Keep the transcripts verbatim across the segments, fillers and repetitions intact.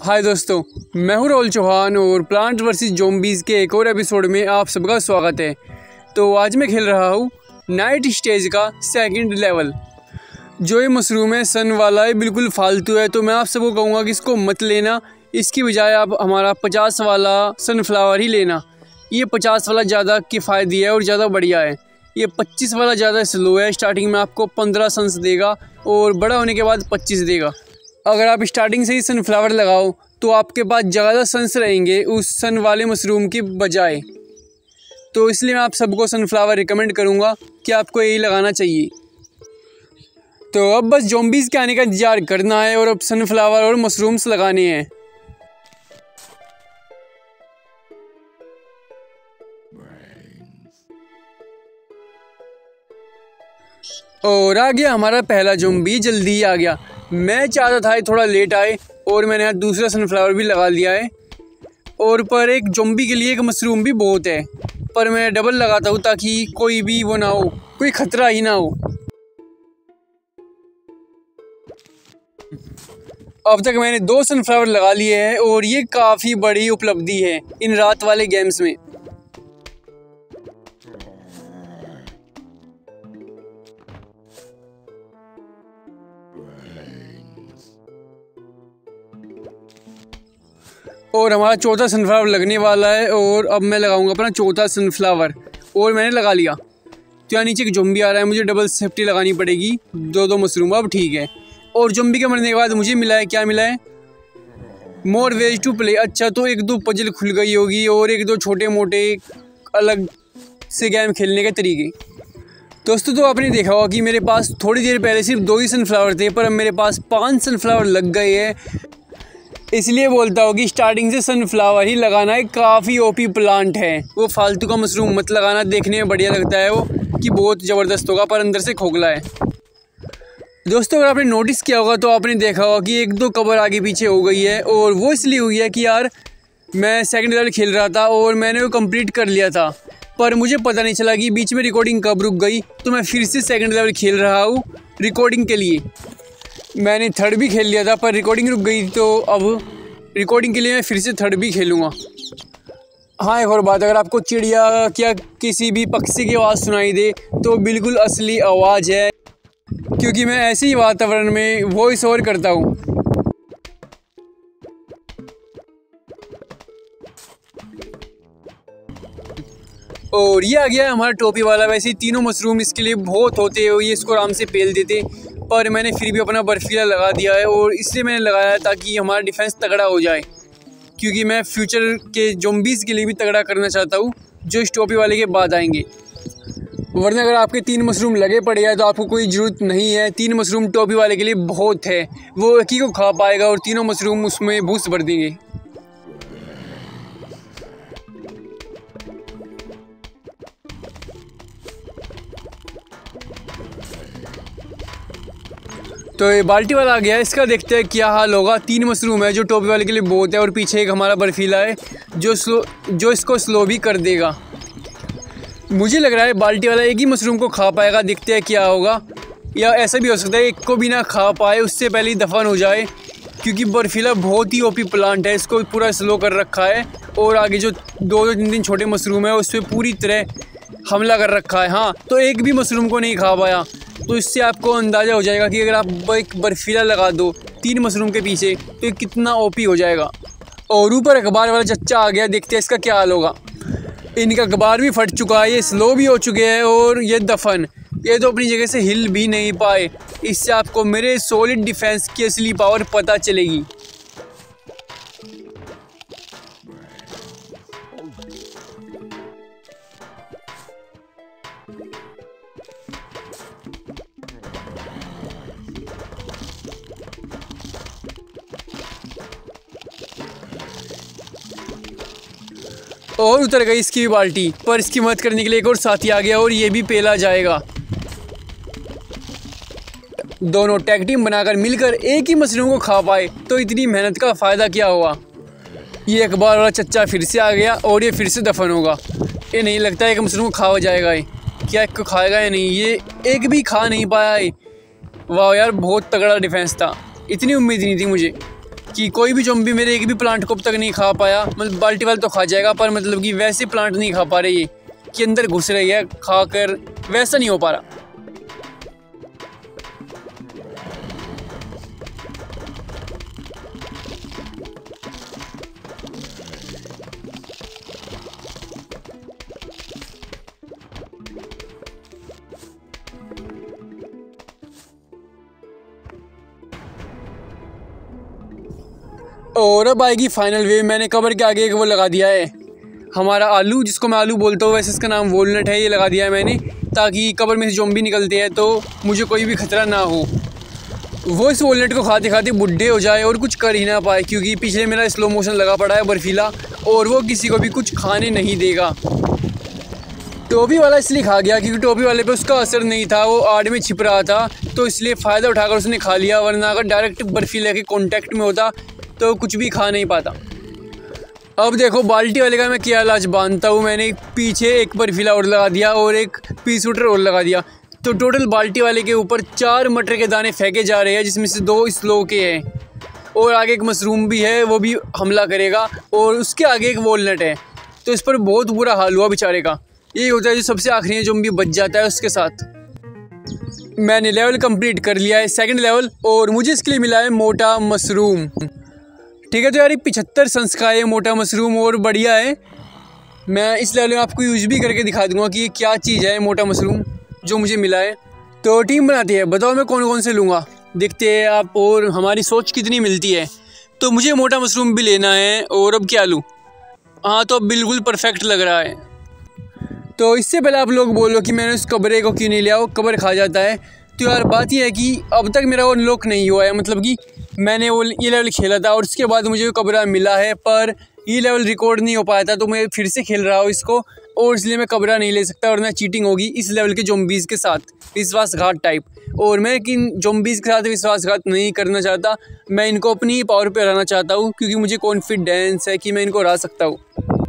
हाय दोस्तों, मैं हूं राहुल चौहान और प्लांट वर्सेस ज़ॉम्बीज़ के एक और एपिसोड में आप सबका स्वागत है। तो आज मैं खेल रहा हूं नाइट स्टेज का सेकंड लेवल। जो ये मशरूम है सन वाला है, बिल्कुल फालतू है, तो मैं आप सबको कहूँगा कि इसको मत लेना। इसकी बजाय आप हमारा पचास वाला सनफ्लावर ही लेना। ये पचास वाला ज़्यादा किफ़ायती है और ज़्यादा बढ़िया है। ये पच्चीस वाला ज़्यादा स्लो है। स्टार्टिंग में आपको पंद्रह सन्स देगा और बड़ा होने के बाद पच्चीस देगा। अगर आप स्टार्टिंग से ही सनफ्लावर लगाओ तो आपके पास ज़्यादा सन्स रहेंगे उस सन वाले मशरूम की बजाय। तो इसलिए मैं आप सबको सनफ्लावर रिकमेंड करूँगा कि आपको यही लगाना चाहिए। तो अब बस ज़ॉम्बीज़ के आने का इंतजार करना है और अब सनफ्लावर और मशरूम्स लगाने हैं। और आ गया हमारा पहला ज़ॉम्बी, जल्दी ही आ गया। मैं चाहता था थोड़ा लेट आए और मैंने यहाँ दूसरा सनफ्लावर भी लगा लिया है। और पर एक ज़ॉम्बी के लिए एक मशरूम भी बहुत है, पर मैं डबल लगाता हूँ ताकि कोई भी वो ना हो, कोई ख़तरा ही ना हो। अब तक मैंने दो सनफ्लावर लगा लिए हैं और ये काफ़ी बड़ी उपलब्धि है इन रात वाले गेम्स में। और हमारा चौथा सनफ्लावर लगने वाला है और अब मैं लगाऊंगा अपना चौथा सनफ्लावर और मैंने लगा लिया। तो यहाँ नीचे एक ज़ॉम्बी आ रहा है, मुझे डबल सेफ्टी लगानी पड़ेगी। दो दो मशरूम अब ठीक है। और ज़ॉम्बी के मरने के बाद मुझे मिला है, क्या मिला है? More ways to play. अच्छा, तो एक दो पजल खुल गई होगी और एक दो छोटे मोटे अलग से गेम खेलने के तरीके। दोस्तों, तो आपने देखा होगा कि मेरे पास थोड़ी देर पहले सिर्फ दो ही सनफ्लावर थे, पर अब मेरे पास पाँच सनफ्लावर लग गए हैं। इसलिए बोलता हूँ कि स्टार्टिंग से सनफ्लावर ही लगाना है। काफ़ी ओपी प्लांट है, वो फालतू का मशरूम मत लगाना। देखने में बढ़िया लगता है वो कि बहुत ज़बरदस्त होगा, पर अंदर से खोखला है। दोस्तों, अगर आपने नोटिस किया होगा तो आपने देखा होगा कि एक दो कवर आगे पीछे हो गई है, और वो इसलिए हुई है कि यार मैं सेकंड लेवल खेल रहा था और मैंने वो कंप्लीट कर लिया था, पर मुझे पता नहीं चला कि बीच में रिकॉर्डिंग कब रुक गई। तो मैं फिर से सेकंड लेवल खेल रहा हूँ रिकॉर्डिंग के लिए। मैंने थर्ड भी खेल लिया था पर रिकॉर्डिंग रुक गई, तो अब रिकॉर्डिंग के लिए मैं फिर से थर्ड भी खेलूँगा। हाँ, एक और बात, अगर आपको चिड़िया या किसी भी पक्षी की आवाज़ सुनाई दे तो बिल्कुल असली आवाज़ है, क्योंकि मैं ऐसे ही वातावरण में वॉइस ओवर करता हूँ। और ये आ गया हमारा टोपी वाला। वैसे ही तीनों मशरूम इसके लिए बहुत होते हैं, ये इसको आराम से पेल देते, पर मैंने फिर भी अपना बर्फीला लगा दिया है। और इसलिए मैंने लगाया है ताकि हमारा डिफेंस तगड़ा हो जाए, क्योंकि मैं फ्यूचर के ज़ॉम्बीज़ के लिए भी तगड़ा करना चाहता हूँ जो इस टोपी वाले के बाद आएंगे। वरना अगर आपके तीन मशरूम लगे पड़े हैं तो आपको कोई ज़रूरत नहीं है। तीन मशरूम टोपी वाले के लिए बहुत है, वो एक ही को खा पाएगा और तीनों मशरूम उसमें भूस भर देंगे। तो ये बाल्टी वाला आ गया, इसका देखते हैं क्या हाल होगा। तीन मशरूम है जो टोपी वाले के लिए बहुत है, और पीछे एक हमारा बर्फीला है जो स्लो जो इसको स्लो भी कर देगा। मुझे लग रहा है बाल्टी वाला एक ही मशरूम को खा पाएगा। देखते हैं क्या होगा, या ऐसा भी हो सकता है एक को भी ना खा पाए, उससे पहले ही दफन हो जाए, क्योंकि बर्फीला बहुत ही ओपी प्लांट है। इसको पूरा स्लो कर रखा है और आगे जो दो दो तीन तीन छोटे मशरूम है उस पर पूरी तरह हमला कर रखा है। हाँ, तो एक भी मशरूम को नहीं खा पाया। तो इससे आपको अंदाज़ा हो जाएगा कि अगर आप एक बर्फीला लगा दो तीन मशरूम के पीछे तो ये कितना ओपी हो जाएगा। और ऊपर अखबार वाला चच्चा आ गया, देखते हैं इसका क्या हाल होगा। इनका अखबार भी फट चुका है, ये स्लो भी हो चुके हैं और ये दफन। ये तो अपनी जगह से हिल भी नहीं पाए। इससे आपको मेरे सॉलिड डिफेंस की असली पावर पता चलेगी। और उतर गई इसकी भी बाल्टी, पर इसकी मदद करने के लिए एक और साथी आ गया और ये भी पेला जाएगा। दोनों टैग टीम बनाकर मिलकर एक ही मशरूम को खा पाए तो इतनी मेहनत का फ़ायदा क्या हुआ। ये अखबार वाला चच्चा फिर से आ गया और ये फिर से दफन होगा। ये नहीं लगता है कि मशरूम को खा जाएगा। ये क्या एक को खाएगा या नहीं, ये एक भी खा नहीं पाया है। वाह यार, बहुत तगड़ा डिफेंस था, इतनी उम्मीद नहीं थी मुझे। कि कोई भी ज़ॉम्बी मेरे एक भी प्लांट को अब तक नहीं खा पाया। मतलब बाल्टी वाला तो खा जाएगा, पर मतलब कि वैसे प्लांट नहीं खा पा रहे, ये कि अंदर घुस रही है खाकर, वैसा नहीं हो पा रहा। और अब आएगी फाइनल वेव। मैंने कवर के आगे एक वो लगा दिया है हमारा आलू, जिसको मैं आलू बोलता हूँ, वैसे इसका नाम वॉलनट है। ये लगा दिया है मैंने ताकि कवर में से ज़ॉम्बी निकलते हैं तो मुझे कोई भी खतरा ना हो। वो इस वॉलनट को खाते खाते बुढ़े हो जाए और कुछ कर ही ना पाए, क्योंकि पीछे मेरा स्लो मोशन लगा पड़ा है बर्फीला, और वो किसी को भी कुछ खाने नहीं देगा। टोपी वाला इसलिए खा गया क्योंकि टोपी वाले पे उसका असर नहीं था, वो आड़ में छिप रहा था, तो इसलिए फ़ायदा उठाकर उसने खा लिया। वरना अगर डायरेक्ट बर्फीले के कॉन्टेक्ट में होता तो कुछ भी खा नहीं पाता। अब देखो बाल्टी वाले का मैं क्या इलाज बांधता हूँ। मैंने पीछे एक बर्फीला और लगा दिया और एक पी शूटर और लगा दिया, तो टोटल बाल्टी वाले के ऊपर चार मटर के दाने फेंके जा रहे हैं, जिसमें से दो स्लो के हैं और आगे एक मशरूम भी है, वो भी हमला करेगा, और उसके आगे एक वॉलनट है। तो इस पर बहुत बुरा हाल हुआ बेचारे का। यही होता है जो सबसे आखिरी ज़ॉम्बी बच जाता है उसके साथ। मैंने लेवल कंप्लीट कर लिया है, सेकंड लेवल, और मुझे इसके लिए मिला है मोटा मशरूम। ठीक है, तो यार पिछहत्तर सन्स का है मोटा मशरूम और बढ़िया है। मैं इस लेवल में आपको यूज भी करके दिखा दूंगा कि ये क्या चीज़ है मोटा मशरूम जो मुझे मिला है। तो टीम बनाती है, बताओ मैं कौन कौन से लूँगा, देखते हैं आप और हमारी सोच कितनी मिलती है। तो मुझे मोटा मशरूम भी लेना है, और अब क्या लूँ? हाँ, तो अब बिल्कुल परफेक्ट लग रहा है। तो इससे पहले आप लोग बोलो कि मैंने उस कबरे को क्यों नहीं लिया, वो कबर खा जाता है। तो यार बात यह है कि अब तक मेरा वो अनलॉक नहीं हुआ है, मतलब कि मैंने वो ये लेवल खेला था और उसके बाद मुझे वो कबरा मिला है, पर ये लेवल रिकॉर्ड नहीं हो पाया था, तो मैं फिर से खेल रहा हूँ इसको, और इसलिए मैं कबरा नहीं ले सकता, वरना चीटिंग होगी इस लेवल के ज़ॉम्बीज़ के साथ, विश्वासघात टाइप। और मैं किन ज़ॉम्बीज़ के साथ विश्वासघात नहीं करना चाहता, मैं इनको अपनी पावर पे हराना चाहता हूँ, क्योंकि मुझे कॉन्फिडेंस है कि मैं इनको हरा सकता हूँ।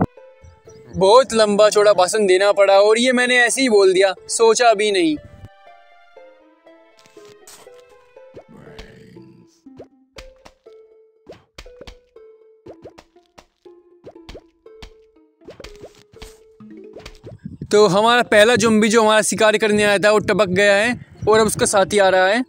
बहुत लंबा चौड़ा भाषण देना पड़ा और ये मैंने ऐसे ही बोल दिया, सोचा भी नहीं। तो हमारा पहला ज़ॉम्बी जो हमारा शिकार करने आया था वो टपक गया है, और अब उसका साथी आ रहा है।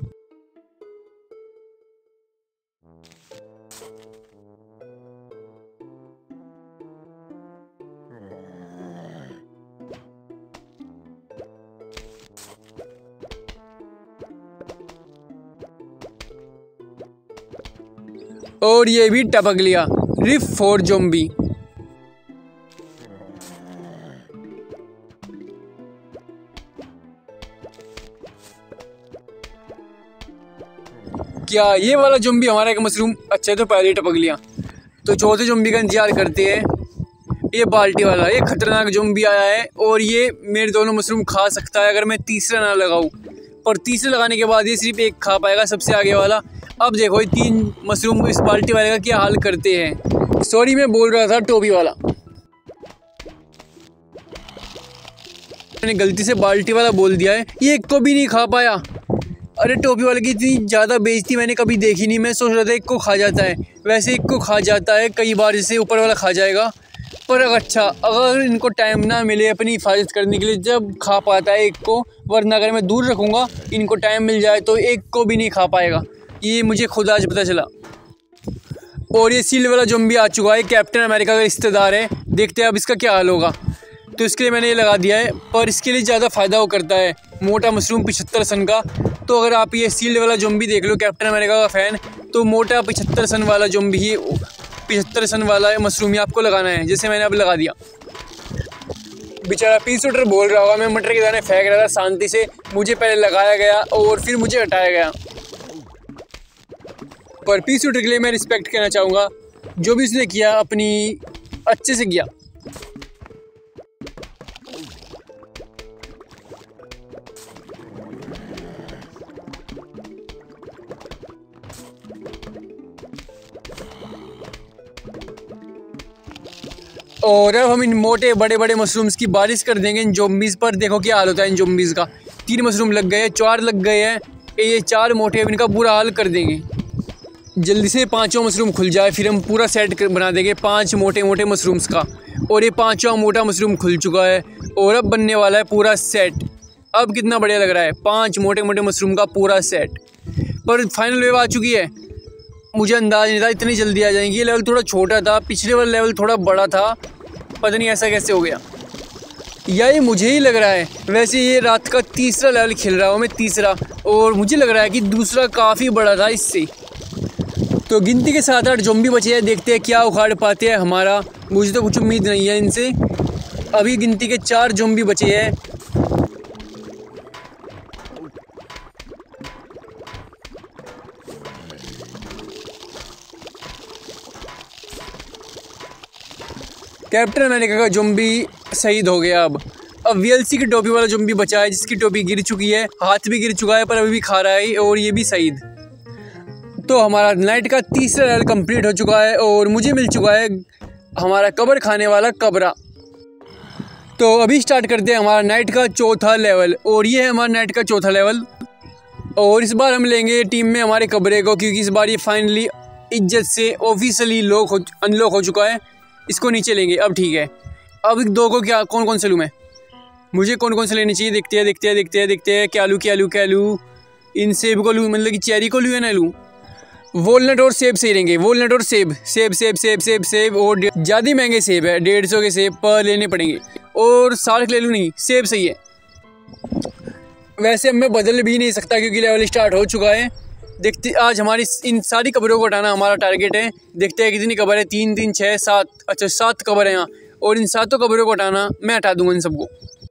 और ये भी टपक लिया। रिफ फोर ज़ॉम्बी। क्या ये वाला ज़ॉम्बी हमारा एक मशरूम अच्छा है, तो पहले ही टपक लिया। तो चौथे ज़ॉम्बी का इंतजार करते हैं। ये बाल्टी वाला, ये खतरनाक ज़ॉम्बी आया है और ये मेरे दोनों मशरूम खा सकता है अगर मैं तीसरा ना लगाऊं, पर तीसरे लगाने के बाद ये सिर्फ एक खा पाएगा, सबसे आगे वाला। अब देखो ये तीन मशरूम इस बाल्टी वाले का क्या हाल करते हैं। सॉरी, मैं बोल रहा था टोपी वाला, मैंने गलती से बाल्टी वाला बोल दिया है। ये एक को भी नहीं खा पाया। अरे टोपी वाले की इतनी ज़्यादा बेइज्जती मैंने कभी देखी नहीं। मैं सोच रहा था एक को खा जाता है, वैसे एक को खा जाता है कई बार, जैसे ऊपर वाला खा जाएगा। पर अच्छा, अगर इनको टाइम ना मिले अपनी हिफाजत करने के लिए, जब खा पाता है एक को, वरना अगर मैं दूर रखूँगा, इनको टाइम मिल जाए तो एक को भी नहीं खा पाएगा। ये मुझे खुद आज पता चला। और ये सील वाला ज़ॉम्बी आ चुका है, कैप्टन अमेरिका का रिश्तेदार है। देखते हैं अब इसका क्या हाल होगा। तो इसके लिए मैंने ये लगा दिया है, पर इसके लिए ज़्यादा फ़ायदा वो करता है मोटा मशरूम पिछहत्तर सन का। तो अगर आप ये सील्ड वाला ज़ॉम्बी देख लो, कैप्टन अमेरिका का फ़ैन, तो मोटा पिछहत्तर सन वाला ज़ॉम्बी ही पिछहत्तर सन वाला मशरूम ही आपको लगाना है, जैसे मैंने अब लगा दिया। बेचारा पी शूटर बोल रहा होगा, मैं मटर के दाने फेंक रहा था शांति से, मुझे पहले लगाया गया और फिर मुझे हटाया गया। पर पी शूटर के लिए मैं रिस्पेक्ट करना चाहूँगा, जो भी उसने किया अपनी अच्छे से किया। और अब हम इन मोटे बड़े बड़े मशरूम्स की बारिश कर देंगे इन ज़ॉम्बीज़ पर। देखो क्या हाल होता है इन ज़ॉम्बीज़ का। तीन मशरूम लग गए हैं, चार लग गए हैं, ये चार मोटे, इनका बुरा हाल कर देंगे। जल्दी से पांचों मशरूम खुल जाए, फिर हम पूरा सेट बना देंगे पांच मोटे मोटे मशरूम्स का। और ये पांचों मोटा मशरूम खुल चुका है और अब बनने वाला है पूरा सेट। अब कितना बढ़िया लग रहा है, पांच मोटे मोटे मशरूम का पूरा सेट। पर फाइनल वेव आ चुकी है, मुझे अंदाज़ नहीं था इतनी जल्दी आ जाएंगी। ये लेवल थोड़ा छोटा था, पिछले वाला लेवल थोड़ा बड़ा था, पता नहीं ऐसा कैसे हो गया, यही मुझे ही लग रहा है। वैसे ये रात का तीसरा लेवल खेल रहा हूँ मैं, तीसरा, और मुझे लग रहा है कि दूसरा काफ़ी बड़ा था इससे। तो गिनती के साथ आठ ज़ॉम्बी बचे हैं, देखते हैं क्या उखाड़ पाते हैं हमारा। मुझे तो कुछ उम्मीद नहीं है इनसे। अभी गिनती के चार ज़ॉम्बी बचे हैं। कैप्टन अमेरिका का ज़ॉम्बी शहीद हो गया। अब अब वीएलसी की टोपी वाला ज़ॉम्बी बचा है, जिसकी टोपी गिर चुकी है, हाथ भी गिर चुका है, पर अभी भी खा रहा है और ये भी शहीद। तो हमारा नाइट का तीसरा लेवल कंप्लीट हो चुका है और मुझे मिल चुका है हमारा कब्र खाने वाला कबरा। तो अभी स्टार्ट करते हैं हमारा नाइट का चौथा लेवल, और ये है हमारा नाइट का चौथा लेवल। और इस बार हम लेंगे टीम में हमारे कबरे को, क्योंकि इस बार ये फाइनली इज्जत से ऑफिशियली लॉक हो अनलॉक हो चुका है। इसको नीचे लेंगे, अब ठीक है। अब दो को क्या कौन कौन से लूँ मैं, मुझे कौन कौन से लेने चाहिए, देखते हैं देखते हैं देखते हैं देखते हैं क्या लूँ क्या लूँ क्या लूँ। इन सेब को लूँ, मतलब कि चेरी को लूँ या ना लूँ। वॉलनट और सेब सही रहेंगे, वॉलनट और सेब, सेब सेब सेब सेब सेब और ज़्यादा महंगे सेब है, डेढ़ सौ के सेब पर लेने पड़ेंगे। और सार्क ले लूँ, नहीं सेब सही है। वैसे अब मैं बदल भी नहीं सकता क्योंकि लेवल स्टार्ट हो चुका है। देखते आज हमारी इन सारी कब्रों को हटाना हमारा टारगेट है। देखते हैं कितनी कब्र है, तीन तीन छः सात, अच्छा सात कब्र है यहाँ, और इन सातों कब्रों को हटाना मैं हटा दूंगा इन सबको।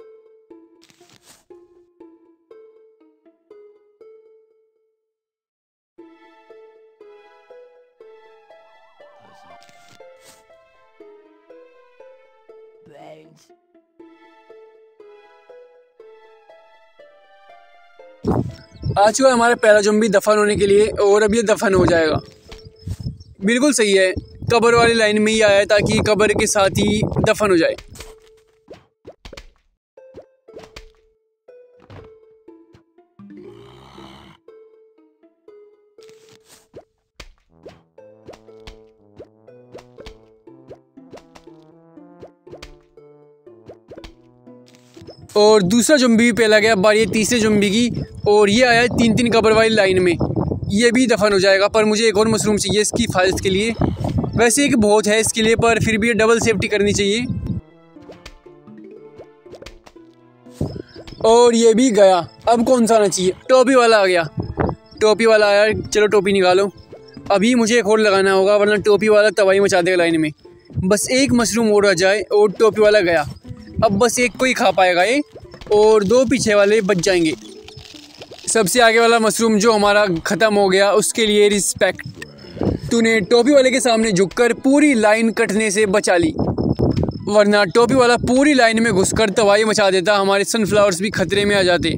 आ चुका है हमारा पहला ज़ॉम्बी दफन होने के लिए, और अब ये दफन हो जाएगा। बिल्कुल सही है, कब्र वाली लाइन में ही आया है ताकि कब्र के साथ ही दफन हो जाए। और दूसरा ज़ॉम्बी भी पहला गया, बारी है तीसरे ज़ॉम्बी की, और ये आया है तीन तीन कब्र वाली लाइन में, ये भी दफन हो जाएगा। पर मुझे एक और मशरूम चाहिए इसकी हिफाजत के लिए। वैसे एक बहुत है इसके लिए, पर फिर भी ये डबल सेफ्टी करनी चाहिए। और ये भी गया। अब कौन सा आना चाहिए, टोपी वाला आ गया, टोपी वाला आया, चलो टोपी निकालो। अभी मुझे एक और लगाना होगा, वरना टोपी वाला तबाही मचा देगा लाइन में। बस एक मशरूम और आ जाए और टोपी वाला गया। अब बस एक को ही खा पाएगा ये, और दो पीछे वाले बच जाएंगे। सबसे आगे वाला मशरूम जो हमारा ख़त्म हो गया, उसके लिए रिस्पेक्ट। तूने टोपी वाले के सामने झुककर पूरी लाइन कटने से बचा ली, वरना टोपी वाला पूरी लाइन में घुसकर तबाही मचा देता, हमारे सनफ्लावर्स भी खतरे में आ जाते।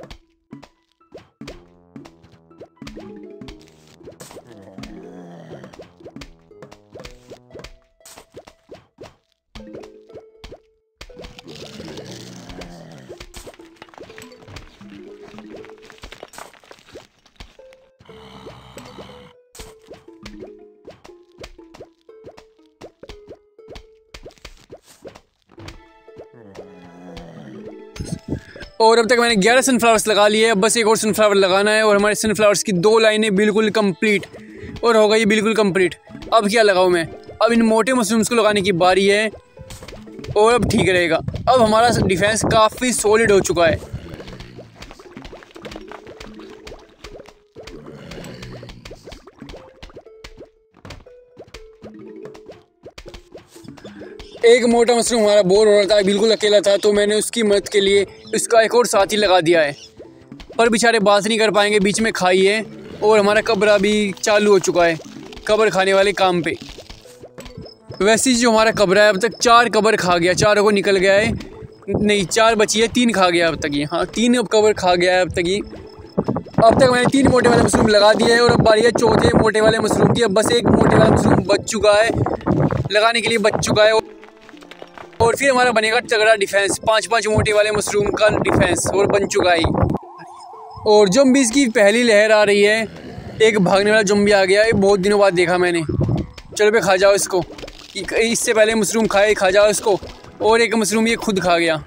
और अब तक मैंने ग्यारह सनफ्लावर्स लगा लिए, अब बस एक और सनफ्लावर लगाना है, और हमारे सनफ्लावर्स की दो लाइनें बिल्कुल कंप्लीट और हो गई बिल्कुल कंप्लीट। अब क्या लगाऊं मैं, अब इन मोटे मशरूम्स को लगाने की बारी है, और अब ठीक रहेगा। अब हमारा डिफेंस काफ़ी सॉलिड हो चुका है। एक मोटा मशरूम हमारा बोर हो रहा था, बिल्कुल अकेला था, तो मैंने उसकी मदद के लिए उसका एक और साथी लगा दिया है। पर बेचारे बात नहीं कर पाएंगे, बीच में खाई है, और हमारा कब्र भी चालू हो चुका है कब्र खाने वाले काम पे। वैसे जो हमारा कब्र है अब तक चार कब्र खा गया, चारों को निकल गया है, नहीं चार बची है, तीन खा गया अब तक ये, हाँ तीन अब कब्र खा गया है अब तक ये। अब तक मैंने तीन मोटे वाले मशरूम लगा दिए हैं, और अब बारी है चौथे मोटे वाले मशरूम की। अब बस एक मोटे वाला मशरूम बच चुका है, लगाने के लिए बच चुका है, और फिर हमारा बनेगा तगड़ा डिफेंस, पांच पांच मोटे वाले मशरूम का डिफेंस और बन चुका है। और ज़ॉम्बीज़ की पहली लहर आ रही है, एक भागने वाला ज़ॉम्बी आ गया, ये बहुत दिनों बाद देखा मैंने। चलो बे खा जाओ इसको, इससे पहले मशरूम खाए, खा जाओ इसको। और एक मशरूम ये खुद खा गया।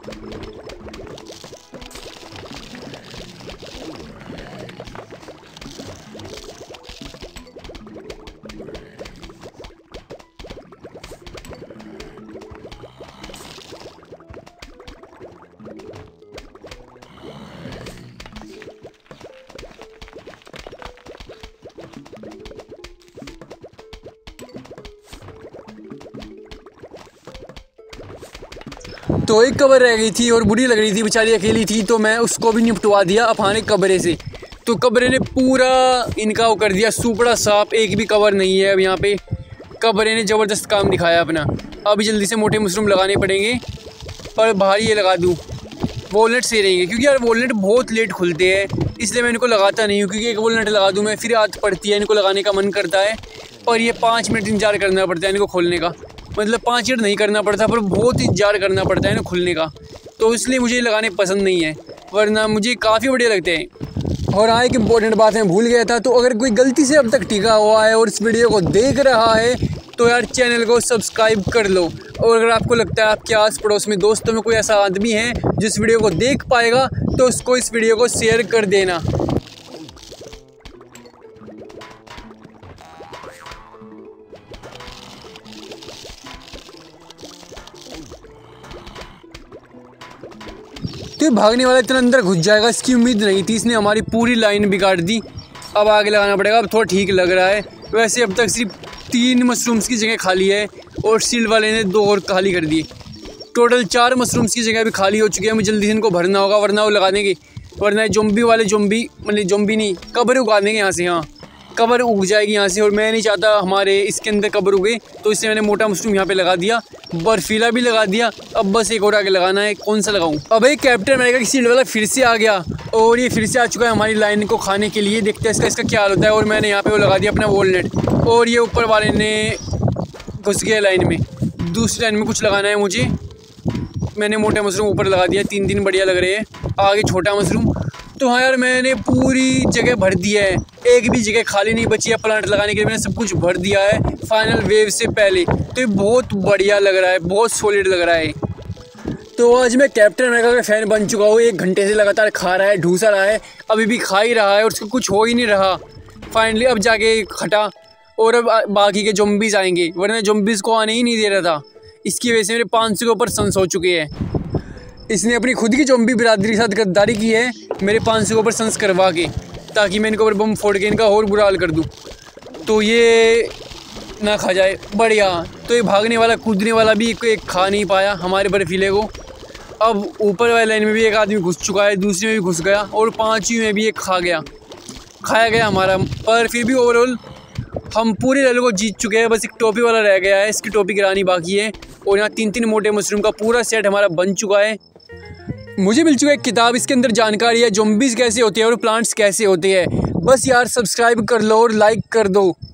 तो एक कबर रह गई थी और बुरी लग रही थी, बेचारी अकेली थी, तो मैं उसको भी निपटवा दिया अफाने कबरे से। तो कबरे ने पूरा इनका वो कर दिया, सुपड़ा साफ, एक भी कबर नहीं है अब यहाँ पे। कबरे ने ज़बरदस्त काम दिखाया अपना। अभी जल्दी से मोटे मशरूम लगाने पड़ेंगे, पर भारी ये लगा दूँ, वॉलनट से रहेंगे, क्योंकि यार वॉलनट बहुत लेट खुलते हैं, इसलिए मैं इनको लगाता नहीं हूँ। क्योंकि एक वॉलनट लगा दूँ मैं, फिर आदत पड़ती है, इनको लगाने का मन करता है, और ये पाँच मिनट इंतजार करना पड़ता है इनको खोलने का। मतलब पाँच मिनट नहीं करना पड़ता, पर बहुत इंतजार करना पड़ता है ना खुलने का, तो इसलिए मुझे लगाने पसंद नहीं है, वरना मुझे काफ़ी बढ़िया लगते हैं। और हाँ, एक इम्पोर्टेंट बात मैं भूल गया था, तो अगर कोई गलती से अब तक टिका हुआ है और इस वीडियो को देख रहा है, तो यार चैनल को सब्सक्राइब कर लो। और अगर आपको लगता है आपके आस पड़ोस में दोस्तों में कोई ऐसा आदमी है जिस वीडियो को देख पाएगा, तो उसको इस वीडियो को शेयर कर देना। तो भागने वाला इतना अंदर घुस जाएगा इसकी उम्मीद नहीं थी, इसने हमारी पूरी लाइन बिगाड़ दी। अब आगे लगाना पड़ेगा, अब थोड़ा ठीक लग रहा है। वैसे अब तक सिर्फ तीन मशरूम्स की जगह खाली है और सील वाले ने दो और खाली कर दिए। टोटल चार मशरूम्स की जगह भी खाली हो चुकी है। मुझे जल्दी से इनको भरना होगा, वरना वो लगा देंगे, वरना ज़ॉम्बी वाले ज़ॉम्बी मतलब ज़ॉम्बी नहीं, कब्र उगा देंगे यहाँ से। हाँ, कब्र उग जाएगी यहाँ से, और मैं नहीं चाहता हमारे इसके अंदर कब्र उगे, तो इससे मैंने मोटा मशरूम यहाँ पे लगा दिया, बर्फीला भी लगा दिया। अब बस एक और आगे लगाना है, कौन सा लगाऊं? अब एक कैप्टन अमेरिका की सील वाला फिर से आ गया और ये फिर से आ चुका है हमारी लाइन को खाने के लिए। देखते हैं इसका इसका क्या हाल होता है। और मैंने यहाँ पे वो लगा दिया अपना वॉलनट, और ये ऊपर वाले ने घुस गया लाइन में। दूसरी लाइन में कुछ लगाना है मुझे, मैंने मोटे मशरूम ऊपर लगा दिया, तीन तीन बढ़िया लग रहे हैं, आगे छोटा मशरूम। तो हाँ यार, मैंने पूरी जगह भर दिया है, एक भी जगह खाली नहीं बची है प्लांट लगाने के लिए, मैंने सब कुछ भर दिया है फाइनल वेव से पहले। तो ये बहुत बढ़िया लग रहा है, बहुत सॉलिड लग रहा है। तो आज मैं कैप्टन अमेरिका का फ़ैन बन चुका हूँ। एक घंटे से लगातार खा रहा है, ढूंसा रहा है, अभी भी खा ही रहा है और उसको कुछ हो ही नहीं रहा। फाइनली अब जाके खटा, और अब बाकी के ज़ॉम्बीज़ आएंगे, वरना ज़ॉम्बीज़ को आने ही नहीं दे रहा था। इसकी वजह से मेरे पाँच सौ के ऊपर सन्स हो चुके हैं। इसने अपनी खुद की ज़ॉम्बी बिरादरी के साथ गद्दारी की है, मेरे पाँच सौ के ऊपर सन्स करवा के, ताकि मैं इनके ऊपर बम फोड़ के इनका और बुरा हाल कर दूँ, तो ये ना खा जाए। बढ़िया। तो ये भागने वाला कूदने वाला भी एक, एक खा नहीं पाया हमारे बर्फीले को। अब ऊपर वाली लाइन में भी एक आदमी घुस चुका है, दूसरे में भी घुस गया, और पाँचवीं में भी एक खा गया, खाया गया हमारा। पर फिर भी ओवरऑल हम पूरे लेवल को जीत चुके हैं, बस एक टोपी वाला रह गया है, इसकी टोपी गिरानी बाकी है। और यहाँ तीन तीन मोटे मशरूम का पूरा सेट हमारा बन चुका है। मुझे मिल चुका है एक किताब, इसके अंदर जानकारी है ज़ॉम्बीज़ कैसे होते हैं और प्लांट्स कैसे होते हैं। बस यार सब्सक्राइब कर लो और लाइक कर दो।